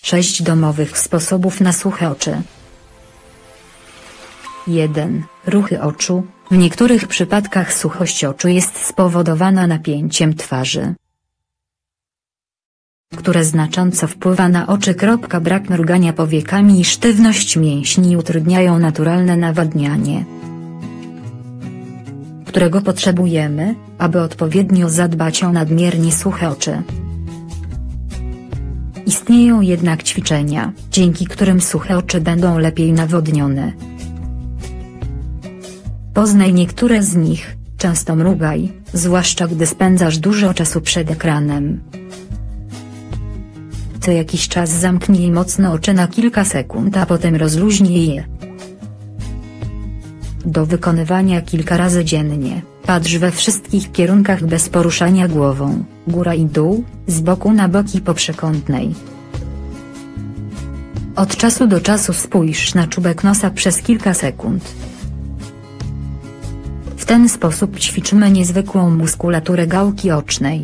6 domowych sposobów na suche oczy. 1. Ruchy oczu. W niektórych przypadkach suchość oczu jest spowodowana napięciem twarzy, które znacząco wpływa na oczy. Brak mrugania powiekami i sztywność mięśni utrudniają naturalne nawadnianie, którego potrzebujemy, aby odpowiednio zadbać o nadmiernie suche oczy. Istnieją jednak ćwiczenia, dzięki którym suche oczy będą lepiej nawodnione. Poznaj niektóre z nich. Często mrugaj, zwłaszcza gdy spędzasz dużo czasu przed ekranem. Co jakiś czas zamknij mocno oczy na kilka sekund, a potem rozluźnij je. Do wykonywania kilka razy dziennie, patrz we wszystkich kierunkach bez poruszania głową, góra i dół, z boku na bok i po przekątnej. Od czasu do czasu spójrz na czubek nosa przez kilka sekund. W ten sposób ćwiczymy niezwykłą muskulaturę gałki ocznej.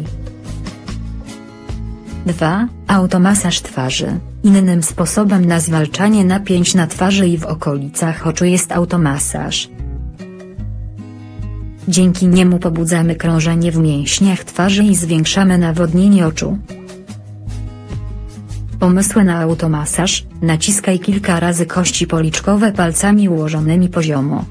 2. Automasaż twarzy. Innym sposobem na zwalczanie napięć na twarzy i w okolicach oczu jest automasaż. Dzięki niemu pobudzamy krążenie w mięśniach twarzy i zwiększamy nawodnienie oczu. Pomysły na automasaż. Naciskaj kilka razy kości policzkowe palcami ułożonymi poziomo.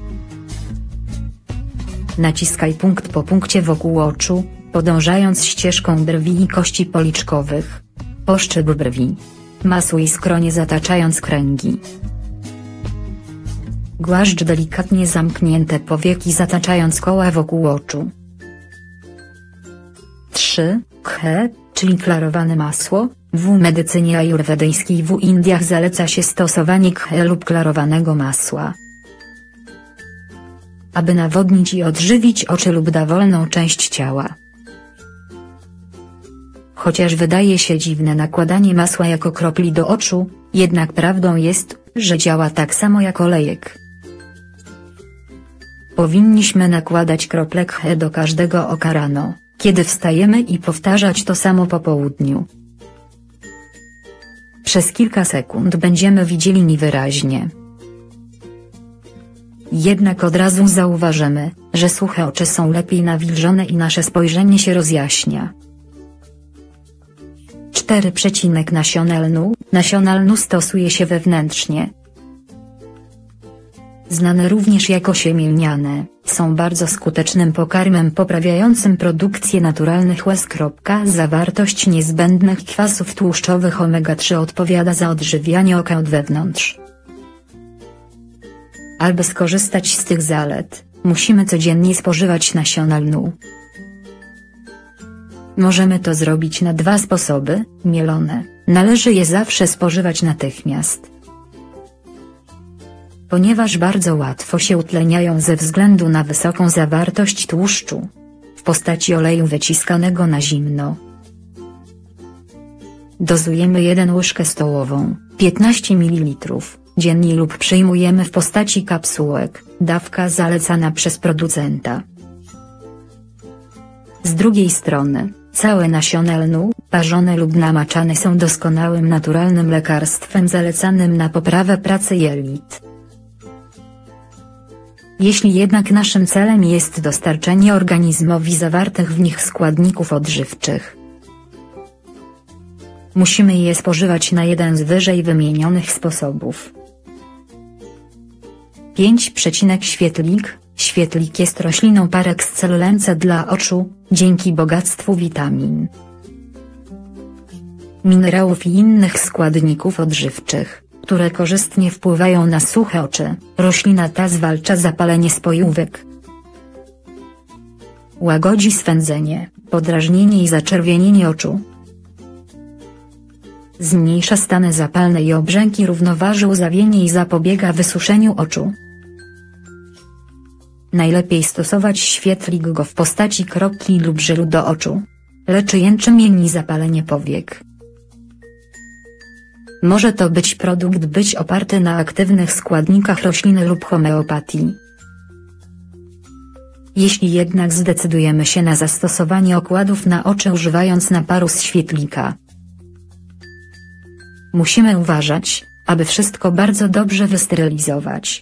Naciskaj punkt po punkcie wokół oczu, podążając ścieżką brwi i kości policzkowych. Poszczep brwi. Masuj skronie zataczając kręgi. Głaszcz delikatnie zamknięte powieki zataczając koła wokół oczu. 3. Ghee, czyli klarowane masło. W medycynie ajurwedyjskiej w Indiach zaleca się stosowanie ghee lub klarowanego masła, aby nawodnić i odżywić oczy lub dowolną część ciała. Chociaż wydaje się dziwne nakładanie masła jako kropli do oczu, jednak prawdą jest, że działa tak samo jak olejek. Powinniśmy nakładać krople ghee do każdego oka rano, kiedy wstajemy, i powtarzać to samo po południu. Przez kilka sekund będziemy widzieli niewyraźnie. Jednak od razu zauważymy, że suche oczy są lepiej nawilżone i nasze spojrzenie się rozjaśnia. 4. Nasiona lnu. Nasiona lnu stosuje się wewnętrznie. Znane również jako siemię lniane, są bardzo skutecznym pokarmem poprawiającym produkcję naturalnych łez. Zawartość niezbędnych kwasów tłuszczowych omega-3 odpowiada za odżywianie oka od wewnątrz. Aby skorzystać z tych zalet, musimy codziennie spożywać nasiona lnu. Możemy to zrobić na 2 sposoby. Mielone. Należy je zawsze spożywać natychmiast, ponieważ bardzo łatwo się utleniają ze względu na wysoką zawartość tłuszczu w postaci oleju wyciskanego na zimno. Dozujemy 1 łyżkę stołową, 15 ml, dziennie lub przyjmujemy w postaci kapsułek, dawka zalecana przez producenta. Z drugiej strony, całe nasiona lnu, parzone lub namaczane, są doskonałym naturalnym lekarstwem zalecanym na poprawę pracy jelit. Jeśli jednak naszym celem jest dostarczenie organizmowi zawartych w nich składników odżywczych, musimy je spożywać na jeden z wyżej wymienionych sposobów. 5. Świetlik. Świetlik jest rośliną par excellence dla oczu, dzięki bogactwu witamin, minerałów i innych składników odżywczych, które korzystnie wpływają na suche oczy. Roślina ta zwalcza zapalenie spojówek, łagodzi swędzenie, podrażnienie i zaczerwienienie oczu, zmniejsza stany zapalne i obrzęki, równoważy łzawienie i zapobiega wysuszeniu oczu. Najlepiej stosować świetlik go w postaci kropli lub żelu do oczu. Leczy jęczmień i zapalenie powiek. Może to być produkt oparty na aktywnych składnikach rośliny lub homeopatii. Jeśli jednak zdecydujemy się na zastosowanie okładów na oczy używając naparu z świetlika, Musimy uważać, aby wszystko bardzo dobrze wysterylizować.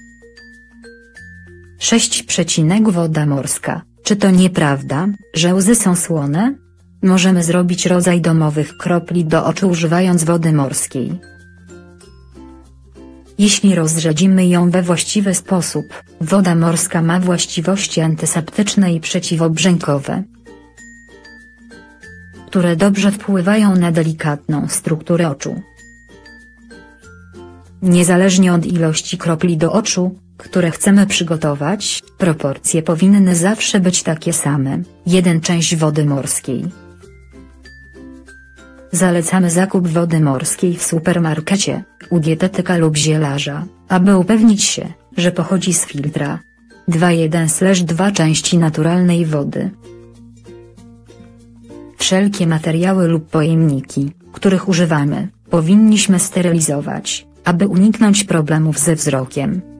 6. Woda morska. Czy to nieprawda, że łzy są słone? Możemy zrobić rodzaj domowych kropli do oczu używając wody morskiej. Jeśli rozrzedzimy ją we właściwy sposób, woda morska ma właściwości antyseptyczne i przeciwobrzękowe, które dobrze wpływają na delikatną strukturę oczu. Niezależnie od ilości kropli do oczu, które chcemy przygotować, proporcje powinny zawsze być takie same, 1 część wody morskiej. Zalecamy zakup wody morskiej w supermarkecie, u dietetyka lub zielarza, aby upewnić się, że pochodzi z filtra. 2:1/2 części naturalnej wody. Wszelkie materiały lub pojemniki, których używamy, powinniśmy sterylizować, aby uniknąć problemów ze wzrokiem.